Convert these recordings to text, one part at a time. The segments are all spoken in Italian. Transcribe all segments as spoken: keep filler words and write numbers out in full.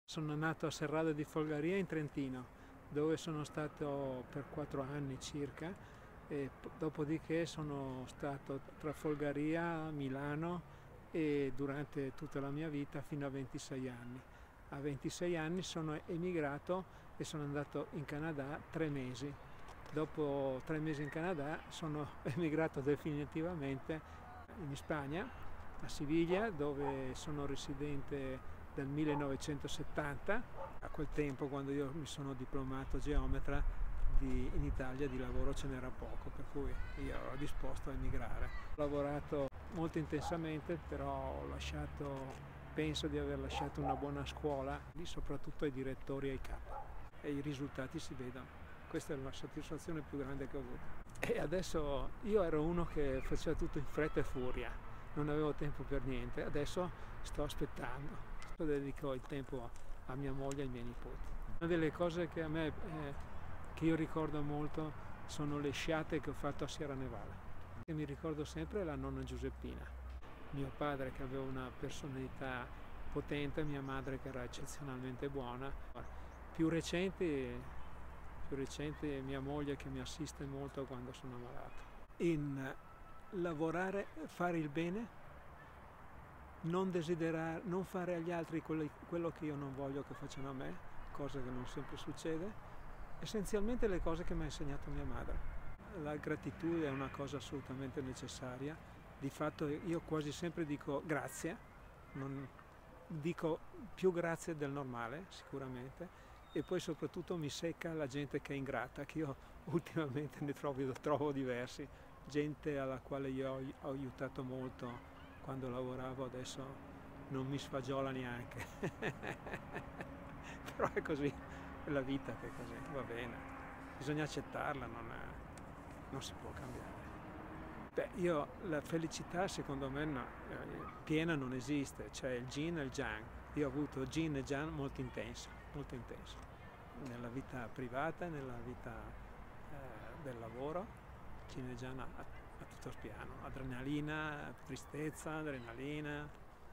Sono nato a Serrado di Folgaria in Trentino, dove sono stato per quattro anni circa, e dopodiché sono stato tra Folgaria, Milano e durante tutta la mia vita fino a ventisei anni. A ventisei anni sono emigrato e sono andato in Canada tre mesi. Dopo tre mesi in Canada sono emigrato definitivamente in Spagna, a Siviglia, dove sono residente del millenovecentosettanta. A quel tempo, quando io mi sono diplomato geometra, di, in Italia di lavoro ce n'era poco, per cui io ero disposto a emigrare. Ho lavorato molto intensamente, però ho lasciato, penso di aver lasciato una buona scuola, lì soprattutto ai direttori e ai capi, e i risultati si vedono. Questa è la soddisfazione più grande che ho avuto. E adesso io ero uno che faceva tutto in fretta e furia, non avevo tempo per niente, adesso sto aspettando. Dedico il tempo a mia moglie e ai miei nipoti. Una delle cose che a me eh, che io ricordo molto sono le sciate che ho fatto a Sierra Nevada. E mi ricordo sempre la nonna Giuseppina, mio padre che aveva una personalità potente, mia madre che era eccezionalmente buona. Più recenti, più recenti mia moglie che mi assiste molto quando sono malato. In lavorare, fare il bene, non desiderare, non fare agli altri quello che io non voglio che facciano a me, cosa che non sempre succede, essenzialmente le cose che mi ha insegnato mia madre. La gratitudine è una cosa assolutamente necessaria, di fatto io quasi sempre dico grazie, non, dico più grazie del normale sicuramente, e poi soprattutto mi secca la gente che è ingrata, che io ultimamente ne trovo, trovo diversi, gente alla quale io ho, ho aiutato molto quando lavoravo, adesso non mi sfagiola neanche. Però è così, è la vita che è così, va bene, bisogna accettarla, non, è, non si può cambiare. Beh, io la felicità secondo me no, piena non esiste, c'è il yin e il yang. Io ho avuto yin e yang molto intenso, molto intenso, nella vita privata e nella vita eh, del lavoro, yin e yang a, a tutto spiano, adrenalina, tristezza, adrenalina.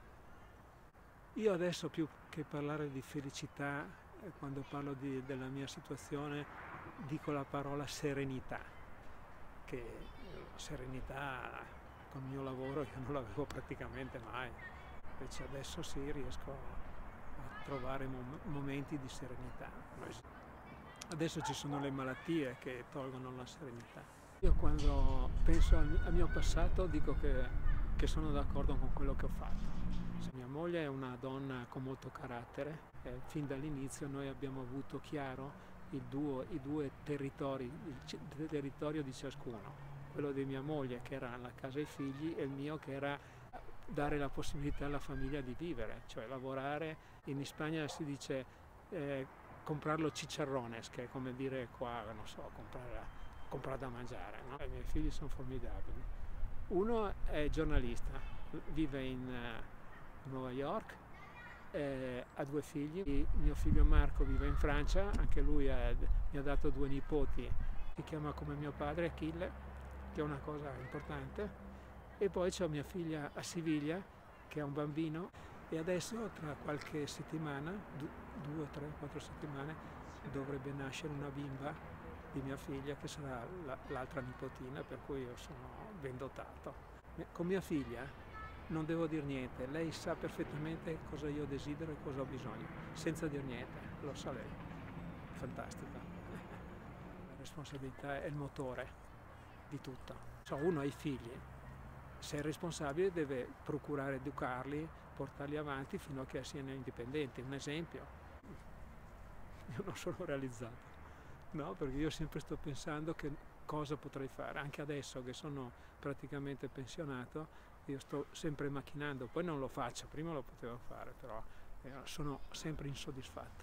Io adesso più che parlare di felicità, eh, quando parlo di, della mia situazione, dico la parola serenità, che serenità con il mio lavoro io non l'avevo praticamente mai, invece adesso sì, riesco a trovare mom- momenti di serenità. Adesso ci sono le malattie che tolgono la serenità. Io quando penso al, al mio passato dico che, che sono d'accordo con quello che ho fatto. Mia moglie è una donna con molto carattere, eh, fin dall'inizio noi abbiamo avuto chiaro il duo, i due territori, il territorio di ciascuno, quello di mia moglie che era la casa e i figli e il mio che era dare la possibilità alla famiglia di vivere, cioè lavorare. In Spagna si dice eh, comprarlo chicharrones, che è come dire qua, non so, comprare, comprare da mangiare, no? I miei figli sono formidabili. Uno è giornalista, vive in uh, Nuova York, eh, ha due figli. Il mio figlio Marco vive in Francia, anche lui ha, mi ha dato due nipoti, si chiama come mio padre Achille, che è una cosa importante. E poi c'ho mia figlia a Siviglia, che ha un bambino, e adesso tra qualche settimana, due, tre, quattro settimane, dovrebbe nascere una bimba di mia figlia che sarà l'altra nipotina, per cui io sono ben dotato. Con mia figlia non devo dire niente, lei sa perfettamente cosa io desidero e cosa ho bisogno, senza dire niente, lo sa lei. Fantastica. La responsabilità è il motore di tutto. So, uno ha i figli, se è responsabile deve procurare educarli, portarli avanti fino a che siano indipendenti. Un esempio, io non sono realizzato. No, perché io sempre sto pensando che cosa potrei fare, anche adesso che sono praticamente pensionato, io sto sempre macchinando, poi non lo faccio, prima lo potevo fare, però eh, sono sempre insoddisfatto.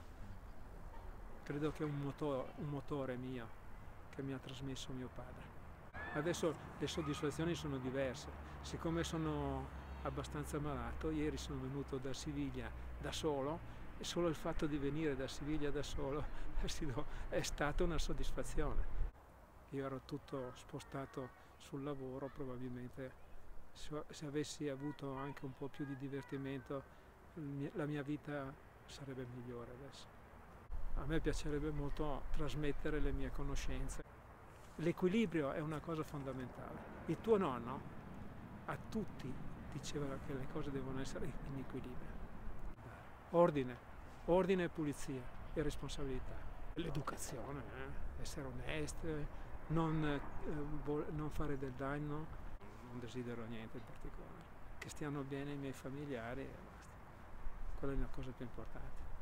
Credo che è un motore, un motore mio che mi ha trasmesso mio padre. Adesso le soddisfazioni sono diverse, siccome sono abbastanza malato, ieri sono venuto da Siviglia da solo, e solo il fatto di venire da Siviglia da solo è stata una soddisfazione. Io ero tutto spostato sul lavoro, probabilmente se avessi avuto anche un po' più di divertimento la mia vita sarebbe migliore adesso. A me piacerebbe molto trasmettere le mie conoscenze. L'equilibrio è una cosa fondamentale. Il tuo nonno a tutti diceva che le cose devono essere in equilibrio. Ordine, ordine e pulizia e responsabilità. L'educazione, eh? Essere oneste, non, eh, non fare del danno, non desidero niente in particolare. Che stiano bene i miei familiari e basta. Quella è la cosa più importante.